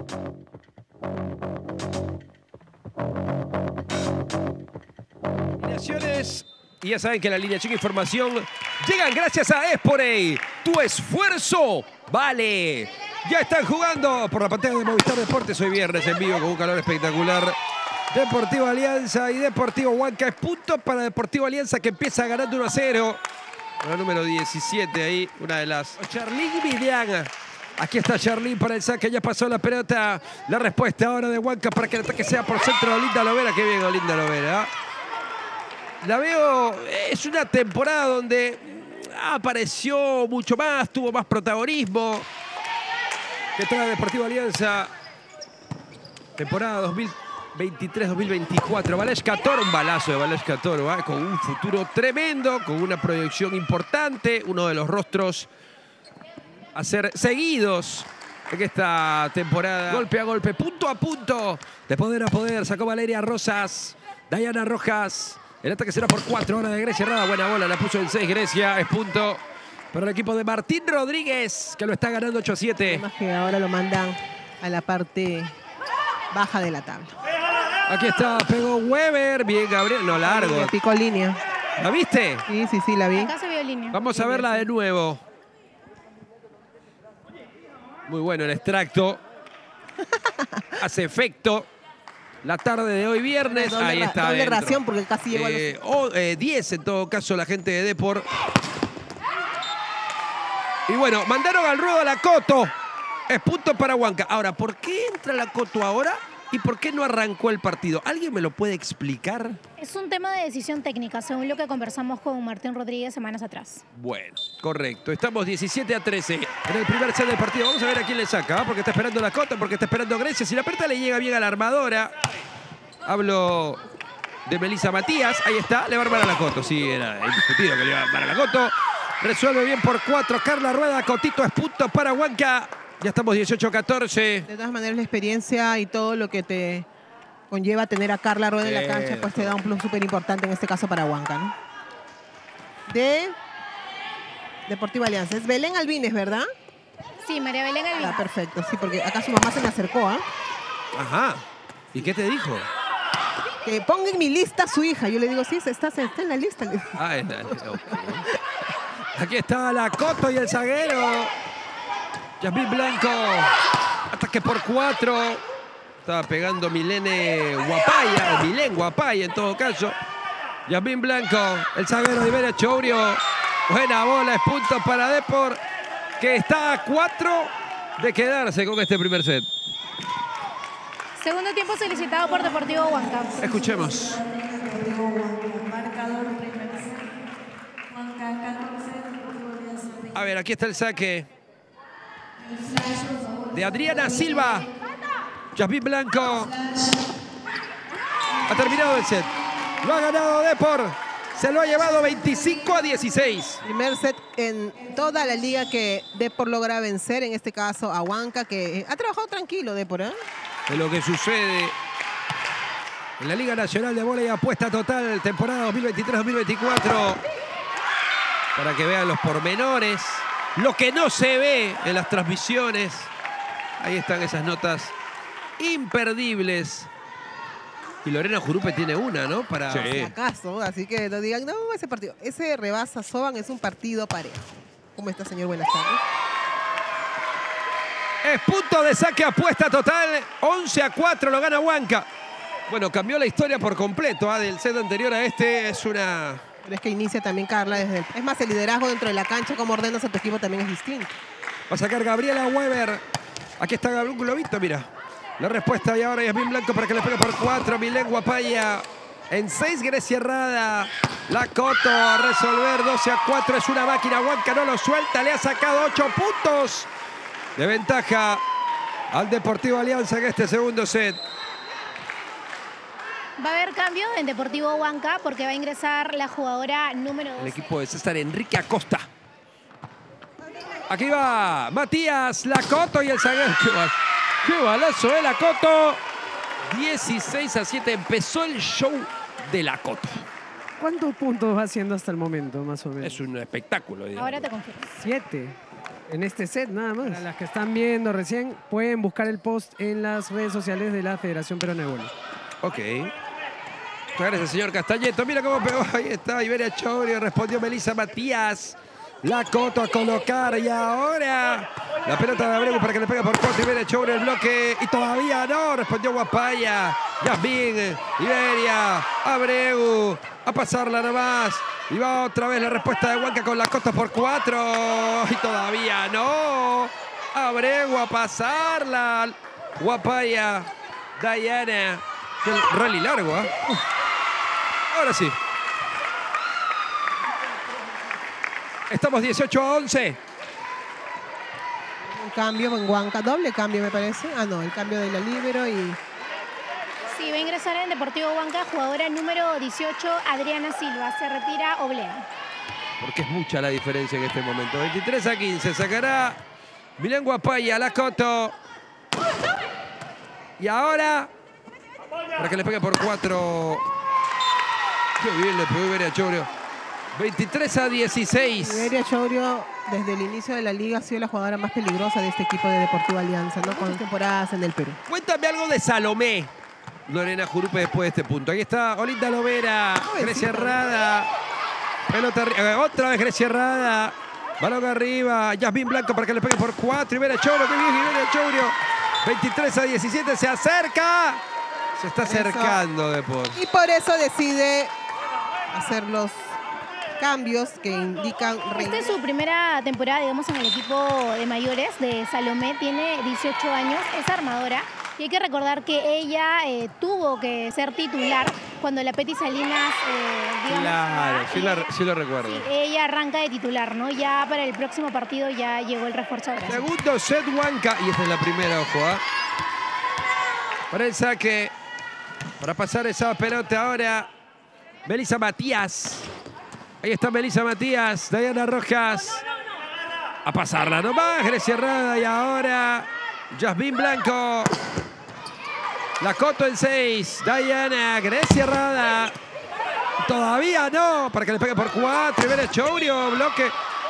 Alineaciones. Y ya saben que la alineación e información llegan gracias a Esporey. Tu esfuerzo vale. Ya están jugando por la pantalla de Movistar Deportes hoy viernes en vivo con un calor espectacular. Deportivo Alianza y Deportivo Huanca. Es punto para Deportivo Alianza que empieza ganando 1-0. La número 17 ahí, una de las... Charlín Vidiana. Aquí está Charlín para el saque, ya pasó la pelota. La respuesta ahora de Huanca para que el ataque sea por centro de Olinda Lovera. Qué bien Olinda Lovera. La veo, es una temporada donde apareció mucho más, tuvo más protagonismo. Que trae Deportivo Alianza. Temporada 2023-2024. Valesca Toro, un balazo de Valesca Toro, ¿eh? Con un futuro tremendo, con una proyección importante. Uno de los rostros a ser seguidos en esta temporada. Golpe a golpe, punto a punto. De poder a poder, sacó Valeria Rosas. Dayana Rojas. El ataque será por 4 horas de Grecia Rada. Buena bola, la puso en 6 Grecia. Es punto para el equipo de Martín Rodríguez, que lo está ganando 8-7. Además que ahora lo mandan a la parte baja de la tabla. Aquí está, pegó Weber. Bien, Gabriel. No, largo. Picó línea. ¿La viste? Sí, la vi. Acá se vio línea. Vamos a verla de nuevo. Muy bueno el extracto. Hace efecto. La tarde de hoy viernes. Ahí está. Doble ración porque casi llegó a los... 10 en todo caso la gente de Depor. Y bueno, mandaron al ruedo a la Coto. Es punto para Huanca. Ahora, ¿por qué entra la Coto ahora? ¿Y por qué no arrancó el partido? ¿Alguien me lo puede explicar? Es un tema de decisión técnica, según lo que conversamos con Martín Rodríguez semanas atrás. Bueno, correcto. Estamos 17-13 en el primer set del partido. Vamos a ver a quién le saca, ¿eh? Porque está esperando la Cota, porque está esperando Grecia. Si la pelota le llega bien a la armadora. Hablo de Melissa Matías. Ahí está, le va a armar a la Coto. Sí, era indiscutido que le iba a armar a la Coto. Resuelve bien por 4. Carla Rueda, Cotito es punto para Huanca. Ya estamos 18-14. De todas maneras, la experiencia y todo lo que te conlleva tener a Carla Rueda en la cancha, pues te da un plus súper importante en este caso para Huanca, ¿no? De Deportivo Alianza. Es Belén Albines, ¿verdad? Sí, María Belén Albines. Ah, perfecto. Sí, porque acá su mamá se me acercó, ¿ah? Ajá. ¿Y qué te dijo? Que ponga en mi lista a su hija. Yo le digo, sí, está en la lista. Ah, en la lista. Okay. Aquí está la Coto y el zaguero. Yasmín Blanco. Ataque por 4. Estaba pegando Milene Guapaya. O Milén Guapaya en todo caso. Yasmín Blanco. El zaguero de Iberia Chourio. Buena bola. Es punto para Depor. Que está a 4 de quedarse con este primer set. Segundo tiempo solicitado por Deportivo Huanca. Escuchemos. A ver, aquí está el saque de Adriana Silva. Yasmín Blanco. Ha terminado el set. Lo ha ganado Depor. Se lo ha llevado 25-16. Primer set en toda la liga que Depor logra vencer. En este caso a Huanca, que ha trabajado tranquilo Depor, ¿eh? De lo que sucede en la Liga Nacional de Vóley Apuesta Total, temporada 2023-2024. Para que vean los pormenores. Lo que no se ve en las transmisiones. Ahí están esas notas imperdibles. Y Lorena Jurupe tiene una, ¿no? Para... Sí. Si acaso, así que no digan, no, ese partido. Ese rebasa Soban es un partido parejo. ¿Cómo está, señor? Buenas tardes. Es punto de saque apuesta total. 11-4 lo gana Huanca. Bueno, cambió la historia por completo, ¿eh? Del set anterior a este. Es una... Pero es que inicia también Carla desde el... Es más, el liderazgo dentro de la cancha, como ordenas a tu equipo también es distinto. Va a sacar Gabriela Weber. Aquí está un globito, mira. La respuesta y ahora Yasmín Blanco para que le pegue por 4. Milén Guapaya. En 6 Grecia Rada. La Coto a resolver 12-4. Es una máquina. Huanca no lo suelta. Le ha sacado 8 puntos de ventaja al Deportivo Alianza en este segundo set. Va a haber cambio en Deportivo Huanca porque va a ingresar la jugadora número 2. El equipo de César Enrique Acosta. Aquí va Matías, la Coto y el zaguero. ¡Qué balazo de la Coto! 16-7. Empezó el show de la Coto. ¿Cuántos puntos va haciendo hasta el momento, más o menos? Es un espectáculo, digamos. Ahora te confirmo. 7. en este set nada más. Para las que están viendo recién, pueden buscar el post en las redes sociales de la Federación Peruana de Voleibol. Ok. Muchas gracias, señor Castañeto. Mira cómo pegó. Ahí está Iberia Chobrio. Respondió Melissa Matías. La Coto a colocar. Y ahora la pelota de Abreu para que le pegue por corte. Iberia Chobrio el bloque. Y todavía no. Respondió Guapaya. Yasmín. Iberia. Abreu. A pasarla nomás. Y va otra vez la respuesta de Huanca con la Coto por 4. Y todavía no. Abreu a pasarla. Guapaya. Diana. Qué rally largo, ¿eh? Ahora sí. Estamos 18-11. Un cambio en Huanca, doble cambio me parece. Ah, no, el cambio de la líbero y... Sí, va a ingresar en Deportivo Huanca, jugadora número 18, Adriana Silva. Se retira Oblea. Porque es mucha la diferencia en este momento. 23-15. Sacará Milán Guapaya, la Coto. Y ahora, para que le pegue por 4. Qué bien le pegó Iberia Chobrio. 23-16. Iberia Chobrio, desde el inicio de la liga, ha sido la jugadora más peligrosa de este equipo de Deportivo Alianza, ¿no? Con temporadas en el Perú. Cuéntame algo de Salomé. Lorena Jurupe después de este punto. Ahí está Olinda Lovera, Grecia Herrada. Pelota otra vez Grecia Herrada. Balón arriba. Yasmín Blanco para que le pegue por 4. Iberia Chobrio, qué bien Iberia Chobrio. 23-17, se acerca. Se está acercando Deportes. Y por eso decide hacer los cambios que indican... Esta es su primera temporada, digamos, en el equipo de mayores de Salomé. Tiene 18 años, es armadora. Y hay que recordar que ella tuvo que ser titular cuando la Peti Salinas, digamos... Claro, sí lo recuerdo. Sí, ella arranca de titular, ¿no? Ya para el próximo partido ya llegó el refuerzo de Brasil. Segundo set Huanca. Y esta es la primera, ojo, ¿eh? Para el saque. Para pasar esa pelota ahora. Melissa Matías. Ahí está Melissa Matías. Diana Rojas. A pasarla nomás. Grecia Herrada. Y ahora Yasmín Blanco. La Coto en 6. Diana. Grecia Herrada. Todavía no. Para que le pegue por 4. Iberia Chobrio. Bloque.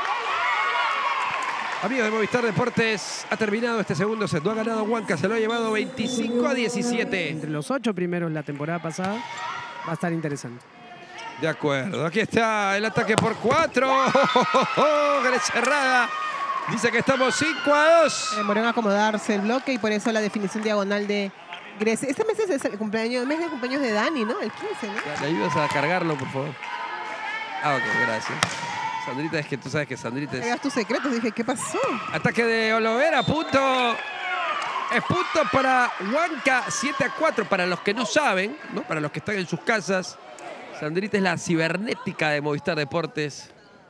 Amigos de Movistar Deportes, ha terminado este segundo set. No ha ganado Huanca, se lo ha llevado 25-17. Entre los 8 primeros la temporada pasada va a estar interesante. De acuerdo, aquí está el ataque por 4. Grecia Herrada dice que estamos 5-2. Demoró en acomodarse el bloque y por eso la definición diagonal de Grecia. Este mes es el cumpleaños, mes de cumpleaños de Dani, ¿no? El 15, ¿no? ¿Le ayudas a cargarlo, por favor? Ah, ok, gracias. Sandrita, es que tú sabes que Sandrita es... tus secretos, dije, ¿qué pasó? Ataque de Olovera, punto. Es punto para Huanca, 7-4. Para los que no saben, ¿no? Para los que están en sus casas, Sandrita es la cibernética de Movistar Deportes.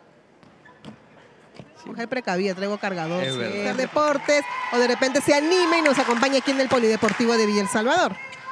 Mujer precavida, traigo cargador. Es verdad. Movistar Deportes, o de repente se anima y nos acompaña aquí en el Polideportivo de Villa El Salvador.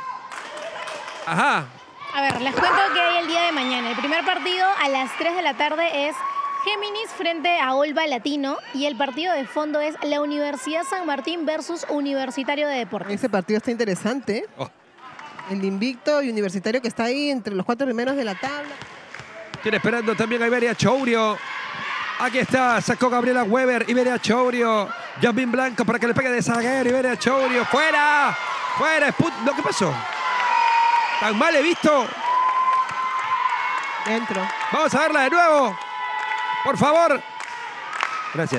Ajá. A ver, les cuento que hay el día de mañana. El primer partido a las 3 de la tarde es Géminis frente a Olva Latino y el partido de fondo es la Universidad San Martín versus Universitario de Deportes. Ese partido está interesante, ¿eh? Oh. El invicto y Universitario que está ahí entre los 4 primeros de la tabla. Tiene esperando también a Iberia Chobrio. Aquí está, sacó Gabriela Weber, Iberia Chobrio. Yasmín Blanco para que le pegue de zaguero. Iberia Chobrio, ¡fuera! ¡Fuera! ¿Qué pasó? ¿Tan mal he visto? Dentro. Vamos a verla de nuevo. Por favor. Gracias.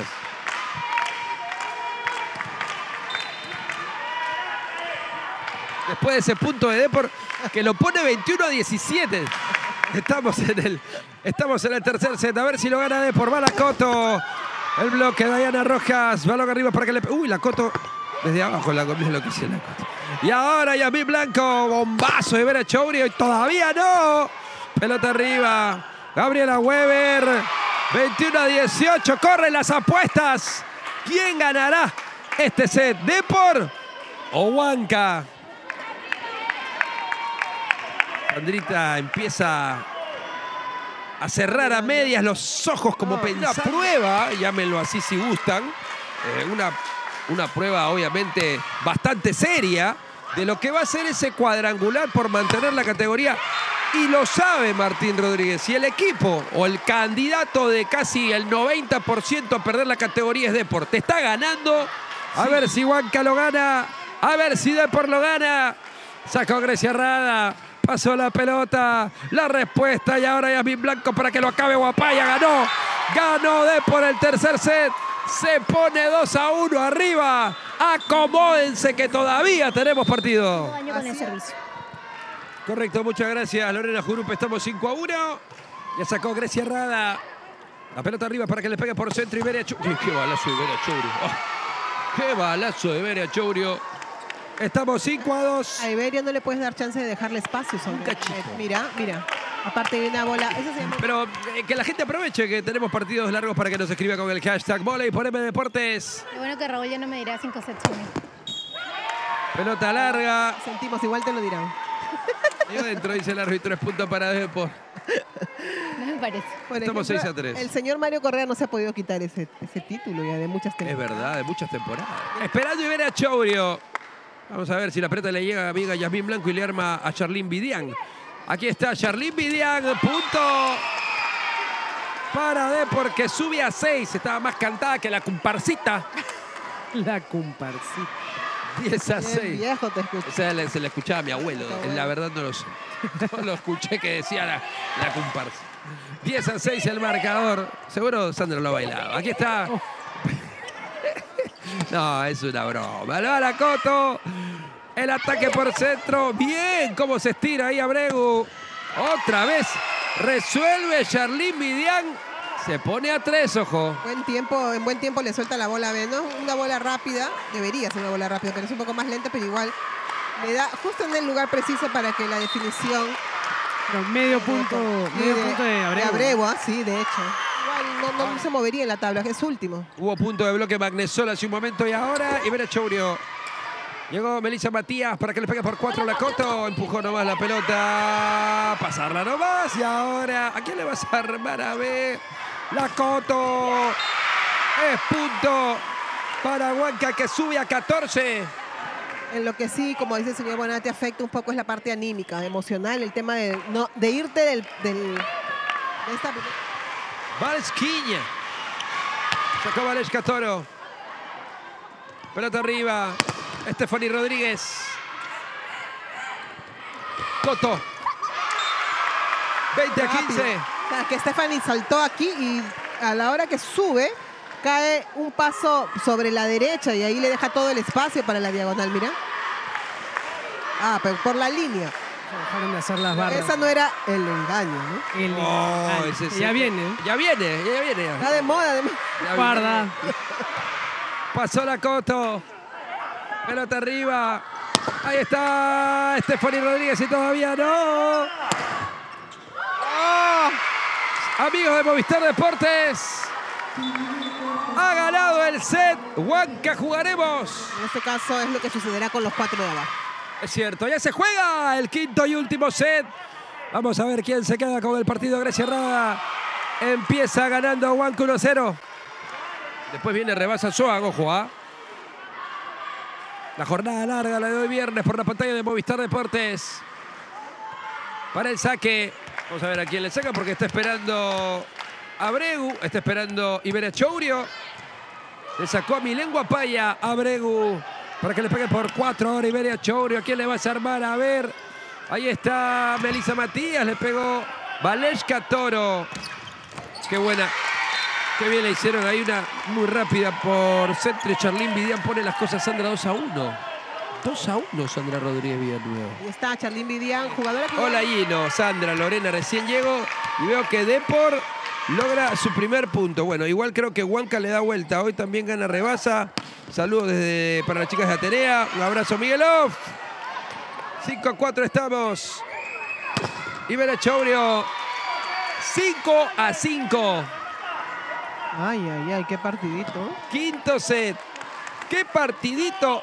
Después de ese punto de Depor que lo pone 21-17. Estamos en el tercer set. A ver si lo gana Depor. Va la Coto. El bloque de Diana Rojas. Balón arriba para que le... Uy, la Coto. Desde abajo la comida lo que hizo la Coto. Y ahora Yasmín Blanco. Bombazo de Iberia Chobrio. Y todavía no. Pelota arriba. Gabriela Weber. 21-18. Corren las apuestas. ¿Quién ganará este set? ¿Depor o Huanca? Sandrita empieza a cerrar a medias los ojos como pensando. Una prueba, llámenlo así si gustan, una prueba obviamente bastante seria de lo que va a ser ese cuadrangular por mantener la categoría Y lo sabe Martín Rodríguez. Si el equipo o el candidato de casi el 90% a perder la categoría es Depor, te está ganando. A ver si Huanca lo gana. A ver si Depor lo gana. Sacó Grecia Rada. Pasó la pelota. La respuesta. Y ahora Yasmín Blanco para que lo acabe Guapaya. Ganó. Ganó Depor el tercer set. Se pone 2-1 arriba. Acomódense que todavía tenemos partido. Daño con el servicio. Correcto, muchas gracias Lorena Jurupe. Estamos 5-1. Ya sacó Grecia Rada. La pelota arriba para que le pegue por centro Iberia Chourio. ¡Qué balazo de Iberia Chourio! Oh, ¡qué balazo de Iberia Chourio! Estamos 5-2. A Iberia no le puedes dar chance de dejarle espacio sobre Un cachito. Mira. Aparte de una bola. Eso se llama... Pero que la gente aproveche que tenemos partidos largos para que nos escriba con el hashtag Voley por M Deportes. Lo bueno que Raúl ya no me dirá 5 sets. Pelota larga. Sentimos, igual te lo dirán. Y adentro dice el árbitro, es punto para Depor. No me parece. Por Estamos ejemplo, 6-3. El señor Mario Correa no se ha podido quitar ese título ya de muchas Es temporadas. verdad, de muchas temporadas. Esperando Iberia Chourio. Vamos a ver si la pelota le llega a amiga Yasmín Blanco y le arma a Charlín Vidian. Aquí está Charlín Vidian, punto para Depor que sube a 6. Estaba más cantada que la comparsita. La comparsita. 10-6. Bien viejo te escucho. O sea, se le escuchaba a mi abuelo. La verdad no lo sé. No lo escuché que decía la comparsa. 10-6 el marcador. Seguro Sandro lo ha bailado. Aquí está. No, es una broma. Lo va la Coto. El ataque por centro. Bien, cómo se estira ahí Abregu. Otra vez resuelve Charlín Vidian. Se pone a 3, ojo. En buen tiempo le suelta la bola a Beno. Una bola rápida. Debería ser una bola rápida, pero es un poco más lenta, pero igual le da justo en el lugar preciso para que la definición... Con medio punto de Abreu. De Abreu, sí, de hecho. Igual no se movería en la tabla, es último. Hubo punto de bloque Magnesol hace un momento y ahora Iberia Chourio. Llegó Melissa Matías para que le pegue por 4 la Coto. Empujó nomás la pelota. Pasarla nomás. Y ahora, ¿a quién le vas a armar? A ver. La Coto. Es punto para Huanca que sube a 14. En lo que sí, como dice el señor Bonatti, afecta un poco es la parte anímica, emocional, el tema de irte de esta... Valesquiña. Sacó Valesca Toro. Pelota arriba. Stephanie Rodríguez. Coto. 20-15. O sea, que Stephanie saltó aquí y a la hora que sube, cae un paso sobre la derecha y ahí le deja todo el espacio para la diagonal, mira. Ah, pero por la línea. Dejaron de hacer las barras. Esa no era el engaño, ¿no? El Oh, engaño. ese sí. Ya viene. Ya viene. Está de moda. Ya viene. Guarda. Pasó la Coto. Pelota arriba. Ahí está Stephanie Rodríguez y todavía no. Oh. Amigos de Movistar Deportes. Ha ganado el set. Huanca jugaremos. En este caso es lo que sucederá con los 4 de abajo. Es cierto, ya se juega el quinto y último set. Vamos a ver quién se queda con el partido. Grecia Rada empieza ganando Huanca 1-0. Después viene rebasa Soa, ojo, ¿ah? La jornada larga, la de hoy viernes, por la pantalla de Movistar Deportes. Para el saque. Vamos a ver a quién le saca porque está esperando Abregu. Está esperando Iberia Chourio. Le sacó a Milén Guapaya Abregu para que le pegue por 4 ahora Iberia Chourio. ¿A quién le vas a armar? A ver. Ahí está Melissa Matías. Le pegó Valesca Toro. Qué buena. Qué bien le hicieron ahí una muy rápida por centro. Charlín Vidian pone las cosas, Sandra, 2-1. 2-1, Sandra Rodríguez Villanueva. Ahí está Charlín Vidian, jugadora que... Hola, Hino, Sandra, Lorena, recién llego y veo que Depor logra su primer punto. Bueno, igual creo que Huanca le da vuelta. Hoy también gana Rebasa. Saludos para las chicas de Atenea. Un abrazo, Miguelov. 5-4 estamos. Iberia Chourio. 5-5. Ay, qué partidito. Quinto set. Qué partidito.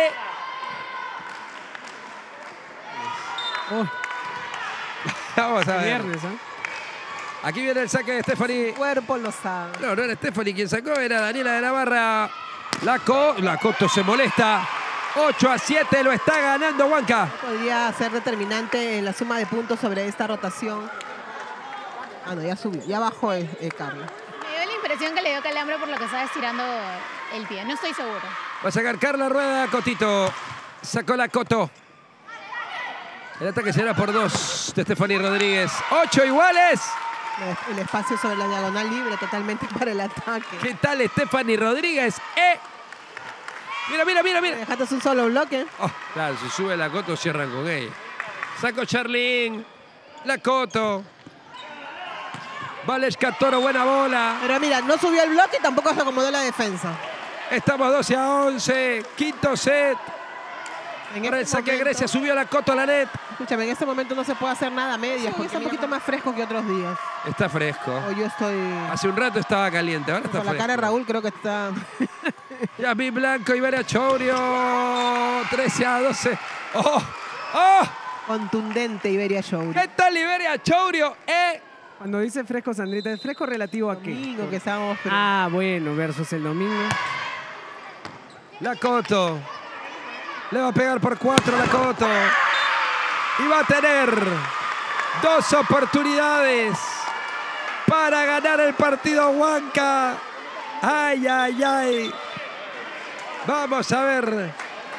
Oh, Vamos a ver. viernes, ¿eh? Aquí viene el saque de Stephanie. El cuerpo lo sabe. No era Stephanie quien sacó, era Daniela de la Barra. La Coto se molesta. 8-7 lo está ganando Huanca. Podría ser determinante en la suma de puntos sobre esta rotación. Ah, no, ya subió, ya bajó Carla. Me dio la impresión que le dio calambre por lo que estaba estirando el pie. No estoy seguro. Va a sacar Carla Rueda, Cotito. Sacó la Coto. El ataque será por 2 de Stephanie Rodríguez. 8 iguales. El espacio sobre la diagonal libre totalmente para el ataque. ¿Qué tal Stephanie Rodríguez? Mira, mira, mira, mira. Dejaste un solo bloque. Oh, claro, si sube la Coto, cierran con ella. Saco Charlín. La Coto. Valesca Toro, buena bola. Pero mira, no subió el bloque y tampoco se acomodó la defensa. Estamos 12-11. Quinto set. Por el saque Grecia subió la Coto a la net. Escúchame, en este momento no se puede hacer nada a medias porque está un poquito más fresco que otros días. Está fresco. O yo estoy... Hace un rato estaba caliente, ahora está Con la fresco. cara de Raúl creo que está... Yasmín Blanco, Iberia Chourio. 13-12. ¡Oh! ¡Oh! Contundente Iberia Show. ¿Qué tal Iberia Chourio? Cuando dice fresco, Sandrita, ¿es fresco relativo a qué? Domingo que estábamos... Ah, bueno, versus el domingo. La Coto. Le va a pegar por 4 la Coto. Y va a tener 2 oportunidades para ganar el partido Huanca. Ay, ay, ay. Vamos a ver.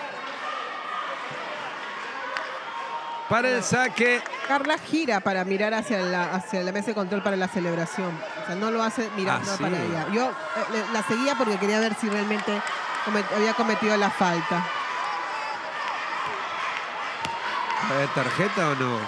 Para el saque. Carla gira para mirar hacia la mesa de control para la celebración. O sea, no lo hace mirando sí. para ella. Yo la seguía porque quería ver si realmente había cometido la falta. ¿A ver, tarjeta o no?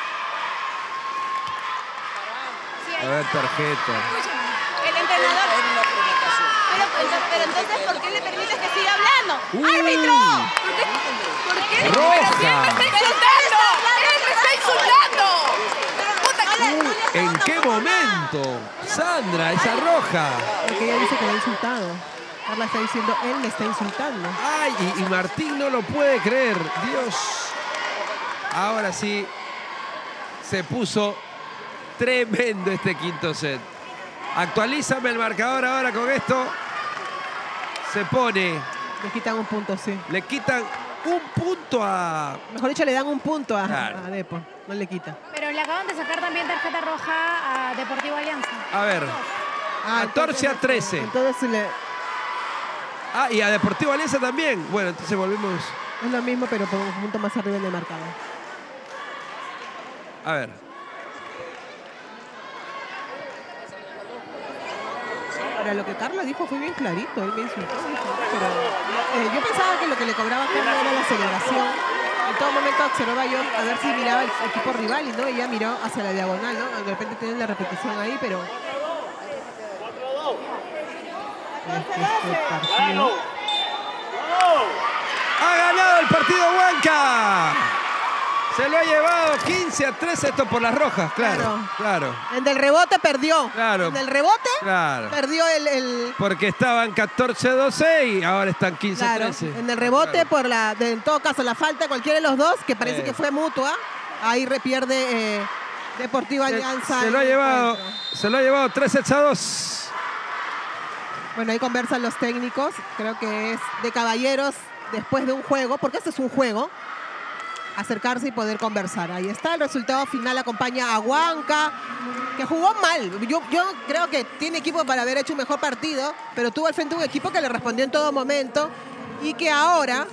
Sí, A ver, tarjeta. el entrenador. Pero entonces, ¿por qué le permites que siga hablando? ¡Árbitro! ¿Por qué? ¡Roja! ¡Él me está insultando! ¿En qué momento? Sandra, esa roja. Porque ella dice que la ha insultado. Carla está diciendo, él me está insultando. Ay, y Martín no lo puede creer. Dios. Ahora sí, se puso tremendo este quinto set. Actualízame el marcador ahora con esto. Se pone, Le quitan un punto, sí. le quitan un punto a... Mejor dicho, le dan un punto a Claro. Depo. No le quita. Pero le acaban de sacar también tarjeta roja a Deportivo Alianza. A ver, 14-13. Entonces Ah, y a Deportivo Alianza también. Bueno, entonces volvemos... es lo mismo, pero por un punto más arriba en el marcador. A ver. Ahora, lo que Carla dijo fue bien clarito. Él me insultó, pero yo pensaba que lo que le cobraba a Carla era la celebración. En todo momento observaba yo a ver si miraba el equipo rival y no, ella miró hacia la diagonal, ¿no? De repente tienen la repetición ahí, pero... Este partido... ¡Ha ganado el partido Huanca! Se lo ha llevado 15-13, esto por las rojas, claro. En del rebote perdió. Claro. En del rebote Claro. perdió el... Porque estaban 14-12 y ahora están 15-13. Claro, en el rebote por en todo caso la falta cualquiera de los dos, que parece que fue mutua, ahí repierde Deportivo Alianza. Se lo ha llevado 3-2. Bueno, ahí conversan los técnicos, creo que es de caballeros después de un juego, porque este es un juego, acercarse y poder conversar. Ahí está, el resultado final acompaña a Huanca, que jugó mal. Yo creo que tiene equipo para haber hecho un mejor partido, pero tuvo al frente un equipo que le respondió en todo momento y que ahora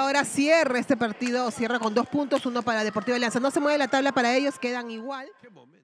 cierra este partido, cierra con 2 puntos, uno para Deportivo Alianza. No se mueve la tabla para ellos, quedan igual.